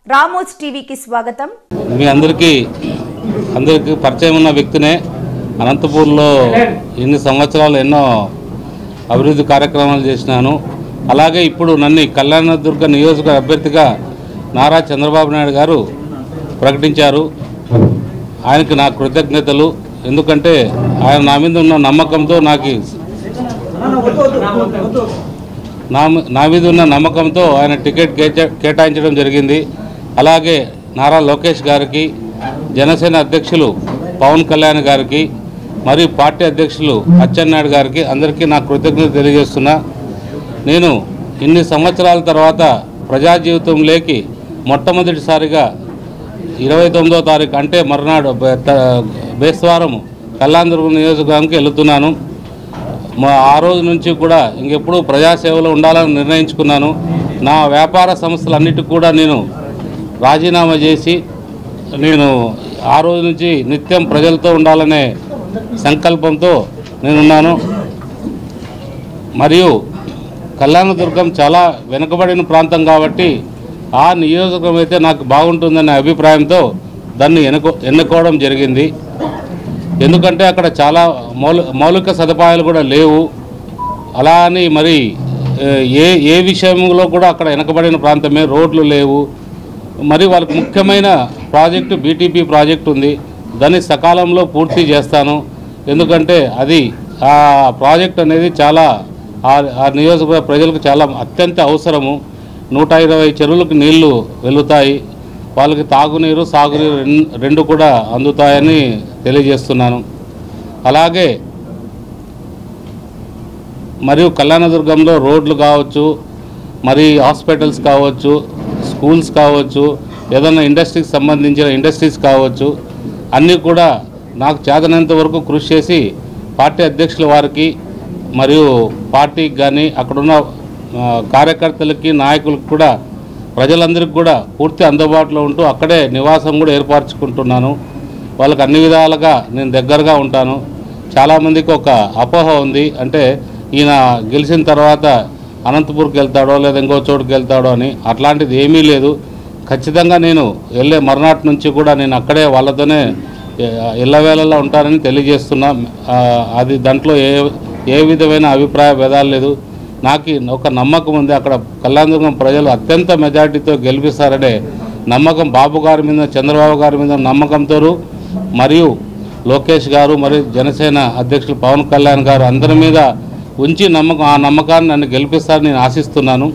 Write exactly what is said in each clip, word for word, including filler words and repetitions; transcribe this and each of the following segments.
రామోజ్ టీవీకి స్వాగతం. మీ అందరికీ అందరికీ పరిచయం ఉన్న వ్యక్తినే. అనంతపూర్లో ఇన్ని సంవత్సరాలు ఎన్నో అభివృద్ధి కార్యక్రమాలు చేసినాను. అలాగే ఇప్పుడు నన్ను కళ్యాణదుర్గ నియోజకవర్గ అభ్యర్థిగా నారా చంద్రబాబు నాయుడు గారు ప్రకటించారు. ఆయనకి నా కృతజ్ఞతలు. ఎందుకంటే ఆయన నా మీద ఉన్న నమ్మకంతో నాకు నా నా మీద ఉన్న నమ్మకంతో ఆయన టికెట్ కేటాయించడం జరిగింది. అలాగే నారా లోకేష్ గారికి, జనసేన అధ్యక్షులు పవన్ కళ్యాణ్ గారికి, మరియు పార్టీ అధ్యక్షులు అచ్చెన్నాయుడు గారికి అందరికీ నా కృతజ్ఞత తెలియజేస్తున్నా. నేను ఇన్ని సంవత్సరాల తర్వాత ప్రజా జీవితంలోకి మొట్టమొదటిసారిగా ఇరవై తొమ్మిదో తారీఖు అంటే మర్నాడు బేస్తవారం కళ్యాణదుర్గం నియోజకవర్గానికి వెళుతున్నాను. మా ఆ రోజు నుంచి కూడా ఇంకెప్పుడు ప్రజాసేవలో ఉండాలని నిర్ణయించుకున్నాను. నా వ్యాపార సంస్థలన్నిటికీ కూడా నేను రాజీనామా చేసి నేను ఆ రోజు నుంచి నిత్యం ప్రజలతో ఉండాలనే సంకల్పంతో నేనున్నాను. మరియు కళ్యాణదుర్గం చాలా వెనుకబడిన ప్రాంతం కాబట్టి ఆ నియోజకవర్గం అయితే నాకు బాగుంటుందనే అభిప్రాయంతో దాన్ని ఎన్నుకో ఎన్నుకోవడం జరిగింది. ఎందుకంటే అక్కడ చాలా మౌలి మౌలిక సదుపాయాలు కూడా లేవు. అలా అని మరి ఏ ఏ విషయంలో కూడా అక్కడ వెనకబడిన ప్రాంతమే, రోడ్లు లేవు. మరి వాళ్ళకి ముఖ్యమైన ప్రాజెక్టు బీటీపీ ప్రాజెక్టు ఉంది. దాన్ని సకాలంలో పూర్తి చేస్తాను. ఎందుకంటే అది ఆ ప్రాజెక్ట్ అనేది చాలా ఆ నియోజకవర్గ ప్రజలకు చాలా అత్యంత అవసరము. నూట ఇరవై చెరువులకు నీళ్లు వెళుతాయి. వాళ్ళకి తాగునీరు, సాగునీరు రెండు కూడా అందుతాయని తెలియజేస్తున్నాను. అలాగే మరియు కళ్యాణదుర్గంలో రోడ్లు కావచ్చు, మరి హాస్పిటల్స్ కావచ్చు, స్కూల్స్ కావచ్చు, ఏదైనా ఇండస్ట్రీకి సంబంధించిన ఇండస్ట్రీస్ కావచ్చు, అన్నీ కూడా నాకు చేతనంత వరకు కృషి చేసి పార్టీ అధ్యక్షుల వారికి మరియు పార్టీకి కానీ అక్కడున్న కార్యకర్తలకి, నాయకులకు కూడా, ప్రజలందరికీ కూడా పూర్తి అందుబాటులో ఉంటూ అక్కడే నివాసం కూడా ఏర్పరచుకుంటున్నాను. వాళ్ళకి అన్ని విధాలుగా నేను దగ్గరగా ఉంటాను. చాలామందికి ఒక అపోహ ఉంది, అంటే ఈయన గెలిచిన తర్వాత అనంతపూర్కి వెళ్తాడో లేదా ఇంకో చోటుకి వెళ్తాడో అని. అట్లాంటిది ఏమీ లేదు. ఖచ్చితంగా నేను వెళ్ళే మర్నాటి నుంచి కూడా నేను అక్కడే వాళ్ళతోనే ఎల్లవేళలా ఉంటానని తెలియజేస్తున్నా. అది దాంట్లో ఏ ఏ విధమైన అభిప్రాయ భేదాలు లేదు. నాకు ఒక నమ్మకం ఉంది. అక్కడ కళ్యాణదుర్గం ప్రజలు అత్యంత మెజార్టీతో గెలిపిస్తారనే నమ్మకం బాబు గారి మీద, చంద్రబాబు గారి మీద నమ్మకంతో, మరియు లోకేష్ గారు మరియు జనసేన అధ్యక్షులు పవన్ కళ్యాణ్ గారు అందరి మీద ఉంచి నమ్మకం ఆ నమ్మకాన్ని నన్ను గెలిపిస్తారని నేను ఆశిస్తున్నాను.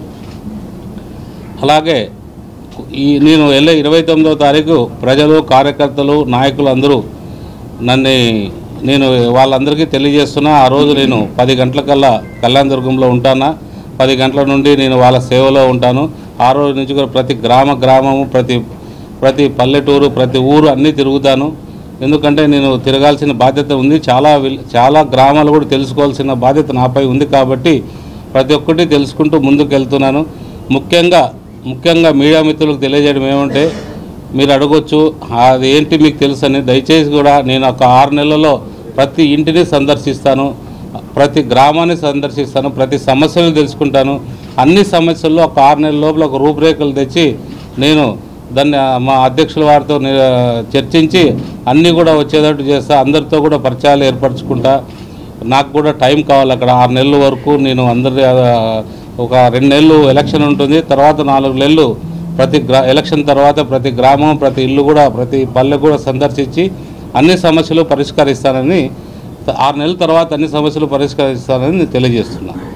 అలాగే ఈ నేను వెళ్ళే ఇరవై తొమ్మిదవ తారీఖు ప్రజలు, కార్యకర్తలు, నాయకులు అందరూ నన్ను నేను వాళ్ళందరికీ తెలియజేస్తున్నా. ఆ రోజు నేను పది గంటలకల్లా కళ్యాణదుర్గంలో ఉంటానా. పది గంటల నుండి నేను వాళ్ళ సేవలో ఉంటాను. ఆ రోజు నుంచి కూడా ప్రతి గ్రామ గ్రామము, ప్రతి ప్రతి పల్లెటూరు, ప్రతి ఊరు అన్నీ తిరుగుతాను. ఎందుకంటే నేను తిరగాల్సిన బాధ్యత ఉంది. చాలా చాలా గ్రామాలు కూడా తెలుసుకోవాల్సిన బాధ్యత నాపై ఉంది. కాబట్టి ప్రతి ఒక్కటి తెలుసుకుంటూ ముందుకు వెళ్తున్నాను. ముఖ్యంగా ముఖ్యంగా మీడియా మిత్రులకు తెలియజేయడం ఏమంటే, మీరు అడగొచ్చు అది ఏంటి మీకు తెలుసు అని. దయచేసి కూడా నేను ఒక ఆరు నెలల్లో ప్రతి ఇంటిని సందర్శిస్తాను, ప్రతి గ్రామాన్ని సందర్శిస్తాను, ప్రతి సమస్యను తెలుసుకుంటాను. అన్ని సమస్యల్లో ఒక ఆరు నెలల లోపల ఒక రూపురేఖలు తెచ్చి నేను దాన్ని మా అధ్యక్షుల వారితో చర్చించి అన్నీ కూడా వచ్చేటట్టు చేస్తా. అందరితో కూడా పరిచయాలు ఏర్పరచుకుంటా. నాకు కూడా టైం కావాలి. అక్కడ ఆరు నెలల వరకు నేను అందరి ఒక రెండు నెలలు ఎలక్షన్ ఉంటుంది. తర్వాత నాలుగు నెలలు ప్రతి గ్రా ఎలక్షన్ తర్వాత ప్రతి గ్రామం, ప్రతి ఇల్లు కూడా, ప్రతి పల్లె కూడా సందర్శించి అన్ని సమస్యలు పరిష్కరిస్తానని, ఆరు నెలల తర్వాత అన్ని సమస్యలు పరిష్కరిస్తానని తెలియజేస్తున్నాను.